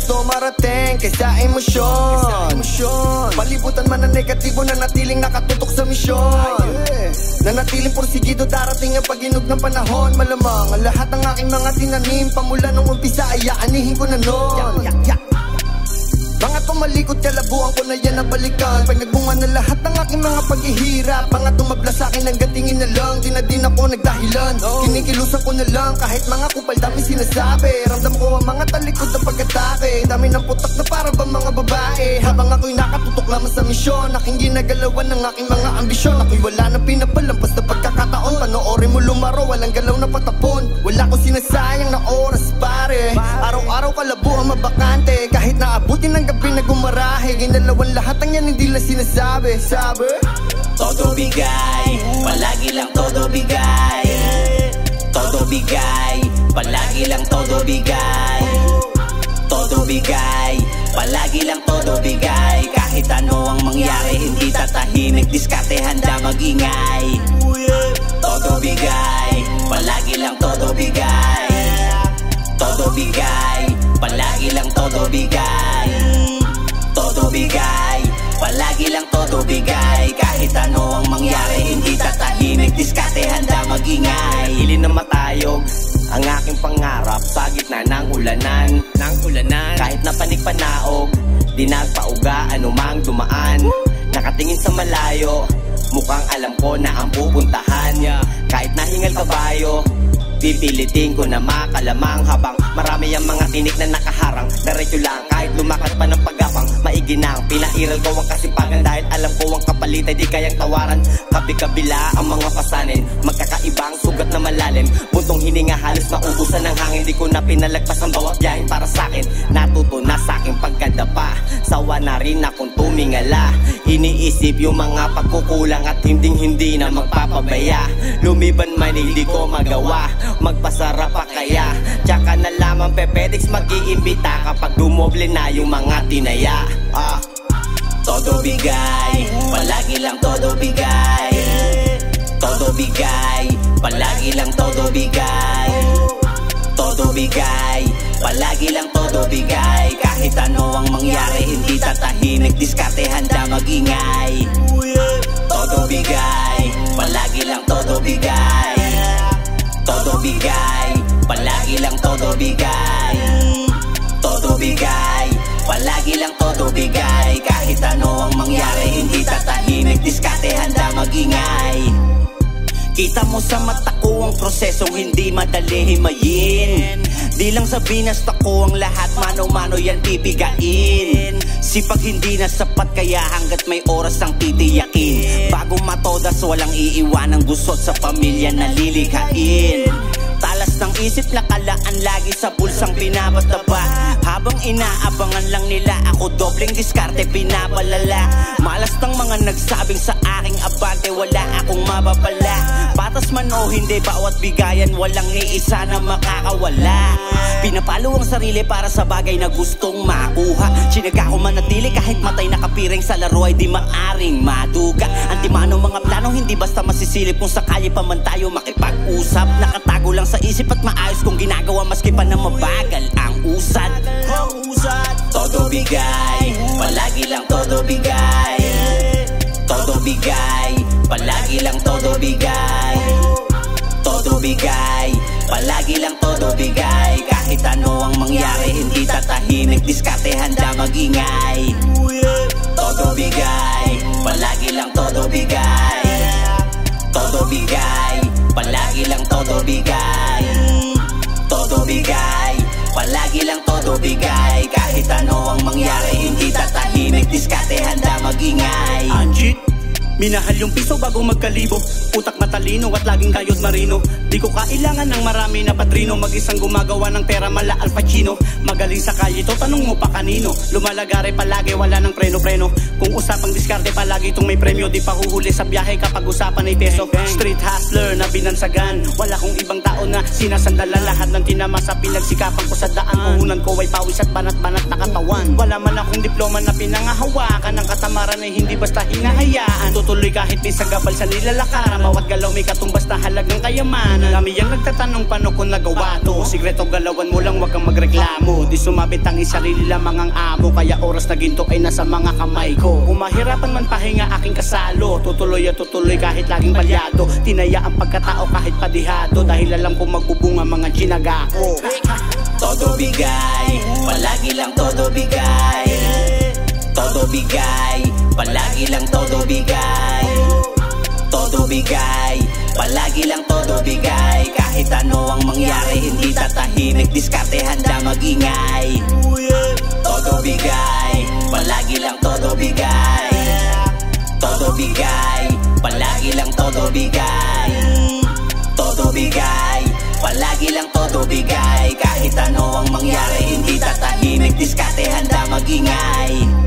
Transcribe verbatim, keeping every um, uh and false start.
gusto marating kaysa emosyon. Palibutan man ang negatibo, nanatiling nakatutok sa misyon. Nanatiling porsigido, darating ang pag-inog ng panahon. Malamang ang lahat ng aking mga tinanim, pamula nung umpisa ay aanihin ko na nun. Mga tumalikod, kalabuan ko na yan nabalikan. Pag nagbunga na lahat ng aking mga paghihirap, mga tumabla sa akin hanggang tingin na lang. Di na din ako nagdahilan, kinikilusan ko na lang. Kahit mga kupal dami sinasabi, ramdam ko ang mga talikod na pag-atake. Dami ng putak na para bang mga babae. Habang ako'y nakatutok lamang sa misyon, aking ginagalawan ng aking mga ambisyon. Ako'y wala na pinapalampas na pagkakataon. Panoorin mo lumaro, walang galaw na patapon. Wala ko sinasayang na oras pare. Araw-araw kalabuan mabakante. Kahit naabutin ng gabi na gumarahe, ginalawan lahat ang yan hindi lang sinasabi. Sabi, todo bigay, palagi lang todo bigay. Todo bigay, palagi lang todo bigay. Todo bigay, palagi lang todo bigay. Kahit ano ang mangyari, hindi tatahimik, diskarte handa mag-ingay. Todo bigay, palagi lang todo bigay. Todo bigay, palagi lang todo bigay. Todo bigay, palagi lang todo bigay. Kahit ano ang mangyari, hindi tatahimik, diskarte handa mag-ingay. Hilin na matayog ang aking pangarap sa gitna ng ulanan, ng ulanan. Kahit na panik-panaog, di nagpauga anumang dumaan. Nakatingin sa malayo, mukhang alam ko na ang pupuntahan. Kahit nahingal kabayo, pipilitin ko na makalamang. Habang marami ang mga tinik na nakaharang, diretso lang kahit lumakad pa ng pagapang. Maiginang, pinairal ko ang kasipagan, dahil alam ko ang kapalit ay di kayang tawaran. Kabi-kabila ang mga pasanin, magkakaibang sugat na malalim. Buntong hininga halos maubusan ng hangin. Di ko na pinalagpas ang bawat biyahe para sakin. Natuto na saking pagkadapa, sawa na rin akong tumingala. Iniisip yung mga pagkukulang at hinding-hindi na magpapabaya. Lumiban man hindi ko magawa, magpasarap pa kaya. Tsaka na lamang Pepedex mag-iimbita kapag dumoble na yung mga tinaya. Ah, todo bigay, palagi lang todo bigay. Todo bigay, palagi lang todo bigay. Todo bigay, palagi lang todo bigay. Kahit ano ang mangyari, hindi tatahimik, diskarte handa mag-ingay. Todo bigay, palagi lang todo bigay. Todo bigay, palagi lang todo bigay. Todo bigay, palagi lang todo bigay. Kahit ano ang mangyari, hindi tatahimik, diskarte handa mag-ingay. Kita mo sa mata ko ang prosesong hindi madali himayin. Di lang sabihin na ko ang lahat, mano-mano yan pipigain. Sipag hindi na sapat, kaya hanggat may oras ang titiyakin. Bago matodas, walang iiwanang gusot sa pamilya na lilikhain. Talas ng isip, nakalaan lagi sa bulsang pinabataba. Habang inaabangan lang nila, ako dobleng diskarte pinapalala. Malas ng mga nagsabing sa aking abante, wala akong mababala. Patas man o hindi, bawat bigayan, walang iisa na makakawala. Pinapalo ang sarili para sa bagay na gustong makuha. Sinaga ko manatili kahit matay nakapiring sa laro ay di maaring maduga. Antimano mga plano, hindi basta masisilip kung sakali pa man tayo makipag-usap. Nakatago lang sa isip at maayos kung ginagawa maski pa na mabagal ang usad. Todo bigay, palagi lang todo bigay. Todo bigay, palagi lang todo bigay. Todo bigay, palagi lang todo bigay. Kahit ano ang mangyari, hindi tatahimik, diskarte handa mag-ingay. Todo bigay, palagi lang todo bigay. Todo bigay, palagi lang todo bigay. Todo bigay, palagi lang todo bigay. Kahit ano ang mangyari, hindi tatahimik, diskarte handa mag-ingay. Anjit, minahal yung piso bago magkalibo. Utak matalino at laging kayod marino. Di ko kailangan ng marami na patrino. Mag-isang gumagawa ng pera mala Al Pacino. Magaling sa kalye to, tanong mo pa kanino. Lumalagare palagi, wala ng preno-preno. Kung usapang diskarte palagi itong may premyo. Di pa huhuli sa biyahe kapag usapan ay peso. Street hustler na binansagan, wala kong ibang tao na sinasandalan. Lahat ng tinama sa pinagsikapan ko sa daan. Puhunan ko ay pawis at banat-banat na katawan. Wala man akong diploma na pinangahawakan. Ang katamaran ay hindi basta hinahayaan. Totoo tutuloy kahit minsan gabal sa nilalakaran. Bawat galaw may katumbas na halagang kayamanan. Kami yang nagtatanong paano kung nagawa to. Sikreto galawan mo lang, wag kang magreklamo. Di sumabit ang isarili lamang ang amo. Kaya oras na ginto ay nasa mga kamay ko. Kung mahirapan man pahinga aking kasalo, tutuloy at tutuloy kahit laging palyado. Tinaya ang pagkatao kahit padihado, dahil alam kong magbubunga mga tsinaga ko. Todo bigay, palagi lang todo bigay. Todo bigay, palagi lang todo bigay. Todo bigay, palagi lang todo bigay. Kahit ano ang mangyari, hindi tatahimik, diskarte handa magingay. Todo bigay, palagi lang todo bigay. Todo bigay, palagi lang todo bigay. Todo bigay, palagi lang todo bigay. Kahit ano ang mangyari, hindi tatahimik, diskarte handa magingay.